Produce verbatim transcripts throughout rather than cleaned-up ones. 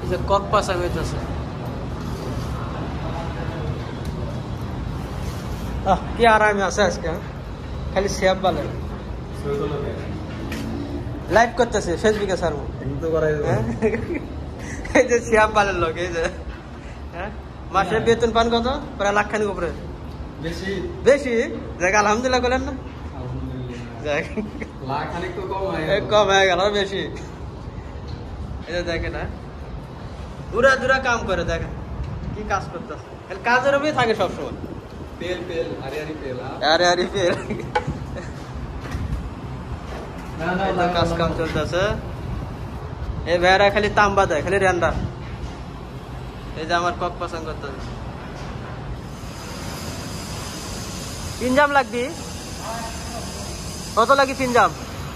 যে কক পাশা হইতেছে কি আরামে আছে আজকে খালি শেয়াব বলে লাইভ করতেছে ফেসবুকে স্যার এই যে শেয়াব বালের লোক এই যে হ্যাঁ মাসে বেতন পান কত প্রায় লাখ খানিক উপরে বেশি বেশি দেখ আলহামদুলিল্লাহ বলেন না কম হয়ে গেল বেশি এই যে দেখে না উড়া দুরা কাম করে দেখেন কি কাজ করতেছে কাজের উপরেই থাকে সবসময় পেল পেল আরে আরে পেল আরে আরে পেল কাজ কাম চলতেছে এই ভাইরা খালি তাম্বা দেয় খালি রেন্ডার এই যে আমার কক পছন্দ করতেছে পিনজাম লাগবি কত লাগি পিনজাম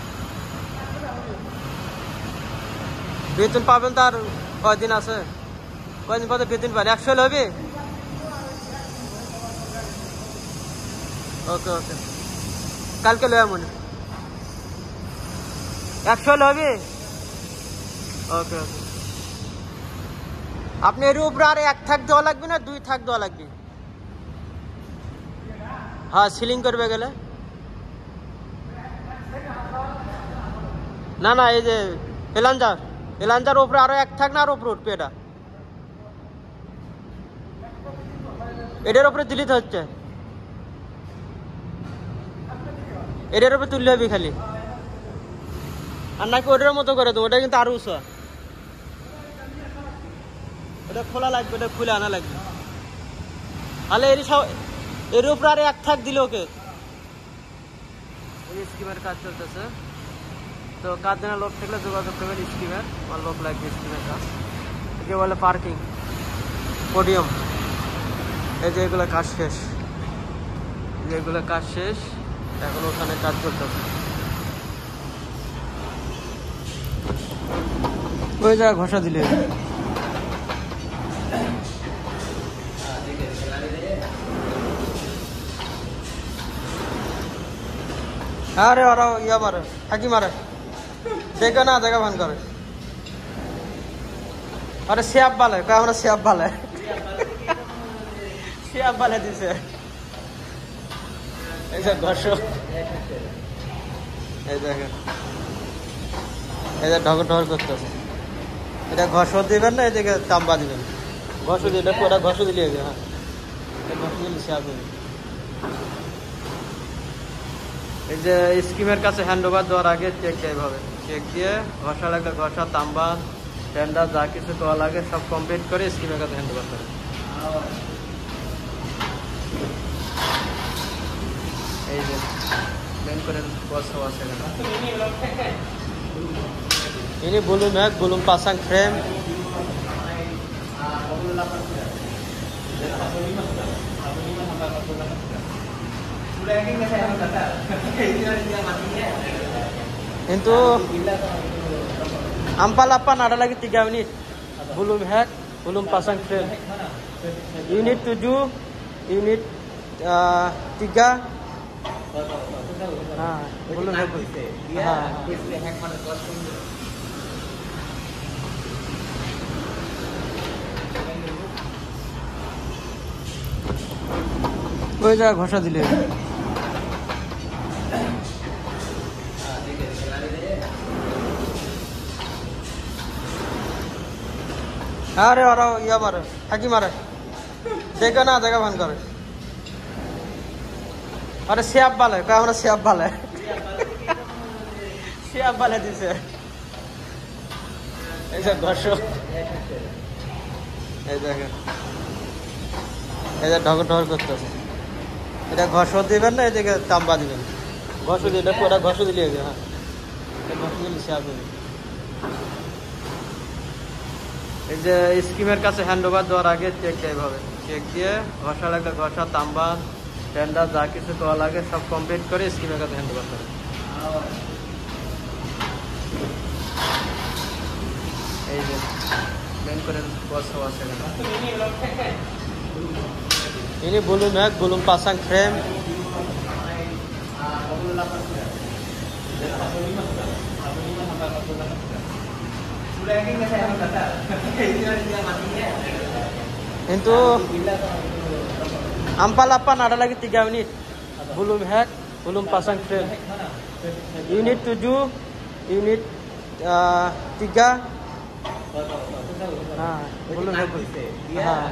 বেতন পাবেন তার কয়দিন আছে কয়দিন পরে বেতন পাবেন একশো হবে ওকে ওকে কালকে লয়া মনে একশো হবে ওকে ওকে আপনি এর উপরে আর এক থাক দেওয়া লাগবে না দুই থাক দেওয়া লাগবে হ্যাঁ সিলিং করবে গেলে না না এই যে এলাঞ্জার এলাঞ্জার উপরে আরো এক থাক না আর উপরে উঠবে এটা এটার উপরে দিলিত হচ্ছে এটার উপরে তুললে হবে খালি আর নাকি ওটার মতো করে দেবো ওটা কিন্তু আরো উঁচা ওটা খোলা লাগবে ওটা খুলে আনা লাগবে তাহলে এর সব এর উপরে আর এক থাক দিলে ওকে এই স্কিমের কাজ চলতেছে তো কাজ জানা লোক থাকলে যোগাযোগ করবেন স্কিমের আমার লোক লাগবে স্কিমের কাজ একে বলে পার্কিং পোডিয়াম এই যে এগুলো কাজ শেষ এগুলো কাজ শেষ এখন ওখানে কাজ চলতেছে ওই জায়গা ঘষা দিলে আরে ওরা ইয়া মারে হাকি মারে দেখে না জায়গা ভান করে আরে শেয়াব বালে কয় আমরা শেয়াব বালে শেয়াব বালে দিছে এই যে ঘষ এই দেখেন এই যে ঢক ঢক করতেছে এটা ঘষ দিবেন না এদিকে তাম্বা দিবেন ঘষ দিয়ে এটা পুরো ঘষ দিলে হবে হ্যাঁ ঘষ দিলে শেয়াব হবে এই যে স্কিমের কাছে হ্যান্ড ওভার দেওয়ার আগে চেক দেওয়া হবে চেক দিয়ে ঘষা লাগলে ঘষা তাম্বা টেন্ডার যা কিছু করা লাগে সব কমপ্লিট করে স্কিমের কাছে হ্যান্ড ওভার করে এই যে মেন করে বসা আছে ini belum ya belum pasang frame itu ampal delapan ada lagi tiga unit belum hack belum pasang frame unit tujuh unit uh, tiga nah belum hack ওই জায়গা ঘষা দিলে আরে ওরা ইয়া মারে হাকি মারে দেখে না জায়গা ভান করে আরে শেয়াব বালে কয় আমরা শেয়াব বালে শেয়াব বালে দিছে এই যে ঘষ এই দেখেন এই যে ঢক ঢক করতেছে এটা ঘষ দিবেন না এদিকে তাম্বা দিবেন ঘষ দিয়ে এটা পুরো ঘষ দিলে হবে হ্যাঁ ঘষ দিলে শেয়াব হবে এই যে স্কিমের কাছে হ্যান্ড ওভার দেওয়ার আগে চেক দেওয়া হবে চেক দিয়ে ঘষা লাগলে ঘষা তাম্বা টেন্ডার যা কিছু করা লাগে সব কমপ্লিট করে স্কিমের কাছে হ্যান্ড ওভার করে এই যে মেন করে বসা আছে ini belum ya belum pasang frame Itu Ampal delapan ada lagi tiga unit. Belum hack, belum pasang frame. Unit tujuh, unit uh, tiga. Nah, belum hack. Nah.